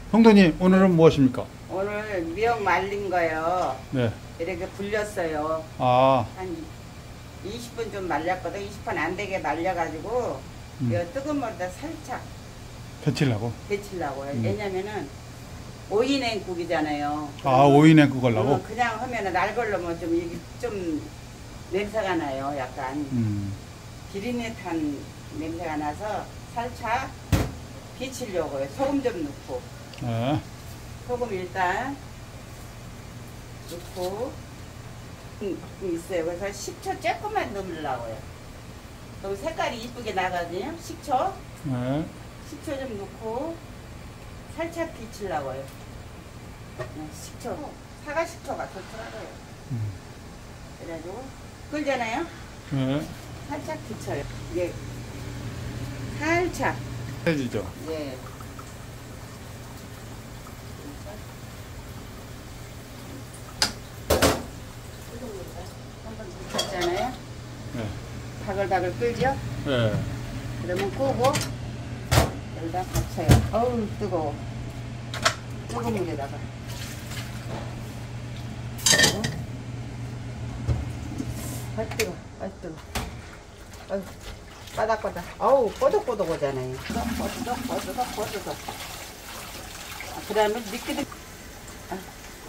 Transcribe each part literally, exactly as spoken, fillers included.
형도님, 오늘은 무엇입니까? 오늘 미역 말린 거요. 네. 이렇게 불렸어요. 아, 한 이십 분 좀 말렸거든. 이십 분 안 되게 말려가지고 음. 이 뜨거운 물에다 살짝 데치려고. 데치려고요. 음. 왜냐면은 오이 냉국이잖아요. 아, 오이냉 그걸라고? 어, 그냥 하면은 날 걸르면 좀 이게 좀 냄새가 나요. 약간 음. 비린내탄 냄새가 나서 살짝 비치려고요. 소금 좀 넣고. 네. 소금 일단 넣고 있어요. 그래서 식초 조금만 넣으려고요. 그럼 색깔이 이쁘게 나거든요. 식초 네. 식초 좀 넣고 살짝 비치려고요. 네, 식초 사과 식초가 좋더라고요. 음. 그래가지고 끓잖아요. 네. 살짝 비쳐요. 이게 살짝. 해지죠. 예. 한번 비쳤잖아요. 네. 바글바글 끓죠? 네. 그러면 끄고 여기다 받쳐요. 어우 뜨거워. 뜨거운 물에다가 그리고 아 뜨거, 아 뜨거. 아유 바닥바닥. 아우 뽀득뽀득하잖아요. 뽀득 뽀득 뽀득. 아, 그다음에 미끼도 아,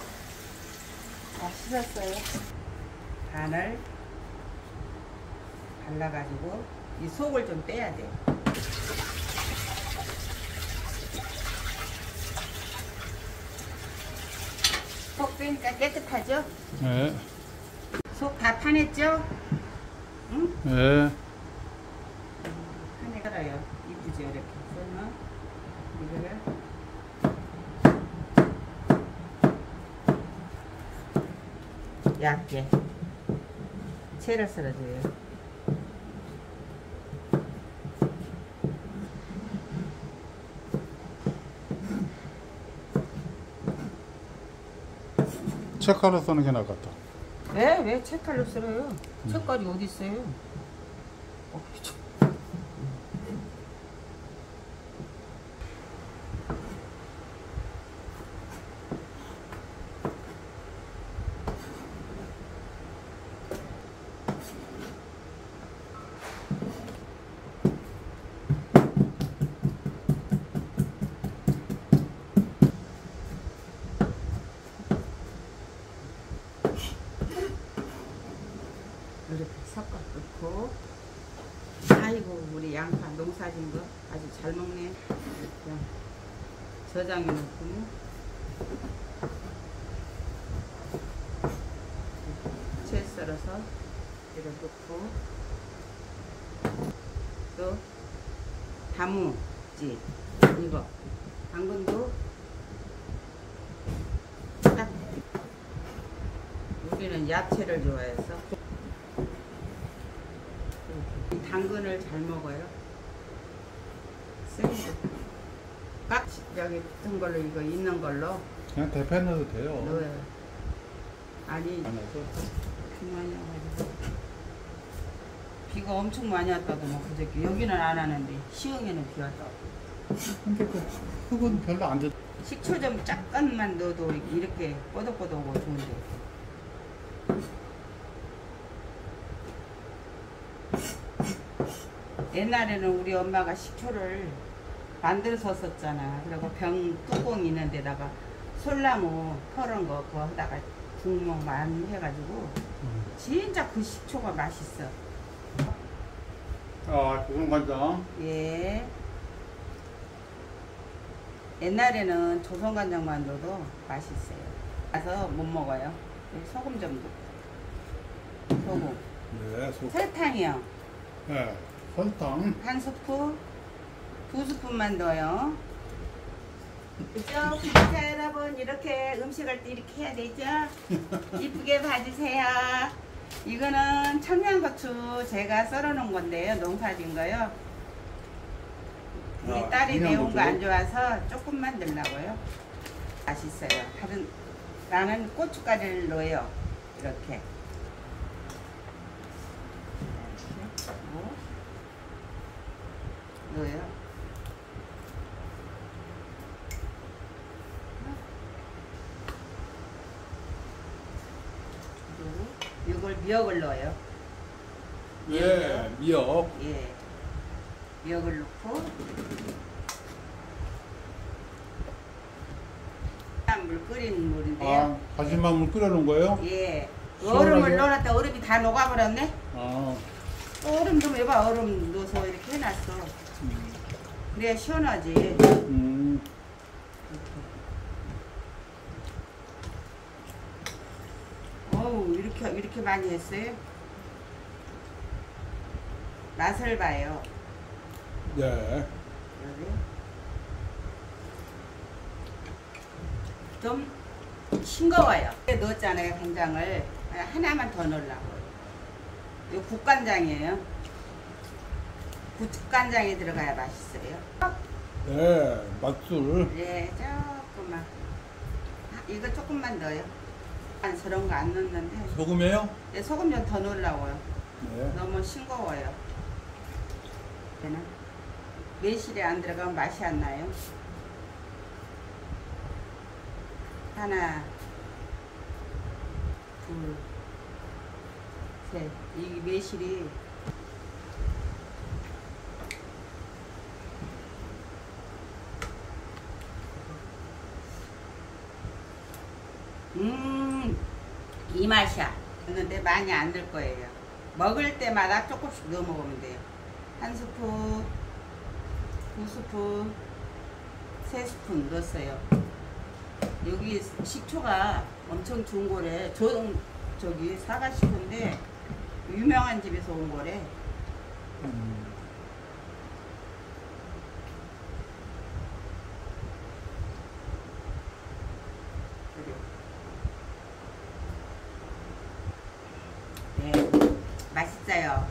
다 씻었어요. 간을 발라가지고 이 속을 좀 빼야 돼요. 속 빼니까 깨끗하죠? 네. 속 다 파냈죠? 응? 네. 파내 깔아요. 이쁘죠? 이렇게 썰면 이거를 얇게 채를 썰어줘요. 채칼로 써는 게 나았다. 왜? 왜 채칼로 썰어요? 음. 채칼이 어디 있어요? 어, 이렇게 섞어 넣고. 아이고 우리 양파 농사진 거 아주 잘 먹네. 이렇게 저장해 놓고 채 썰어서 이렇게 넣고 또 다무지 이거 당근도 딱 우리는 야채를 좋아해서 이 당근을 잘 먹어요. 생거 깍 여기 붙은 걸로 이거 있는 걸로 그냥 대패 넣어도 돼요. 넣어요. 아니 안 해서. 비 많이 와가지고 비가 엄청 많이 왔다더만 그저께. 여기는 안 하는데 시흥에는 비 왔다고. 근데 그 흙은 별로 안 좋. 식초 좀 잠깐만 넣어도 이렇게 뽀득뽀득하고 좋은데. 옛날에는 우리 엄마가 식초를 만들어서 썼잖아. 그리고 병 뚜껑 있는 데다가 솔나무 털은 거 그거 하다가 국물 많이 해가지고 음. 진짜 그 식초가 맛있어. 아, 조선간장. 예. 옛날에는 조선간장만 넣어도 맛있어요. 가서 못 먹어요. 소금 좀 넣고. 소금. 네, 소. 설탕이요. 네. 설탕. 한 스푼, 두 스푼만 넣어요. 그죠? 구독자 여러분, 이렇게 음식할 때 이렇게 해야 되죠? 이쁘게 봐주세요. 이거는 청양고추 제가 썰어 놓은 건데요. 농사진 거요. 우리 아, 딸이 매운 거 안 청양고추? 좋아서 조금만 넣으려고요. 맛있어요. 다른, 나는 고춧가루를 넣어요. 이렇게. 넣어요. 미역을 넣어요. 예, 미역. 예. 미역을 넣고 물 끓인 물인데요. 아, 다시마물 끓여놓은 거예요? 예. 시원하게? 얼음을 넣어놨다 얼음이 다 녹아버렸네. 아, 얼음 좀 해봐. 얼음 넣어서 이렇게 해놨어. 음, 그래야 시원하지. 음, 어우 이렇게 이렇게 많이 했어요. 맛을 봐요. 예. 여기 좀 싱거워요. 넣었잖아요 간장을. 하나만 더 넣으려고. 이거 국간장이에요. 국간장이 들어가야 맛있어요. 네, 맛술. 예, 조금만. 아, 이거 조금만 넣어요. 안스러운 거 안 넣는데. 소금이에요? 예, 소금 좀 더 넣으려고요. 네. 너무 싱거워요. 되나? 매실에 안 들어가면 맛이 안 나요. 하나, 둘, 셋. 이 매실이 음, 이 맛이야. 근데 많이 안 넣을 거예요. 먹을 때마다 조금씩 넣어 먹으면 돼요. 한 스푼, 두 스푼, 세 스푼 넣었어요. 여기 식초가 엄청 좋은 거래. 저, 저기 사과식초인데 유명한 집에서 온 거래. 음, 네, 맛있어요.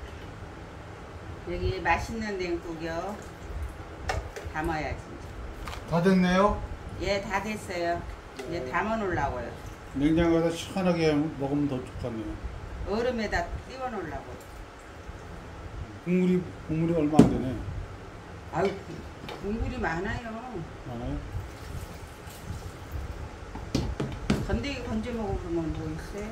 여기 맛있는 냉국이요. 담아야지. 다 됐네요. 예, 다 됐어요. 이제 담아 놓으려고요. 냉장고에다 시원하게 먹으면 더 좋겠네요. 얼음에다 띄워 놓으려고. 국물이, 국물이 얼마 안 되네. 아유, 국물이 많아요. 많아요? 건더기 건져 먹으면 뭐 있어요?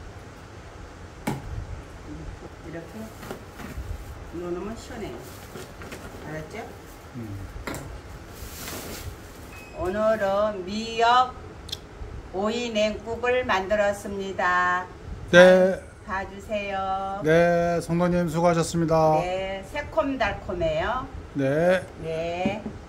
이렇게 넣어놓으면 시원해요. 알았죠? 음. 오늘은 미역 오이 냉국을 만들었습니다. 네, 봐주세요. 네, 성도님 수고하셨습니다. 네, 새콤달콤해요. 네. 네.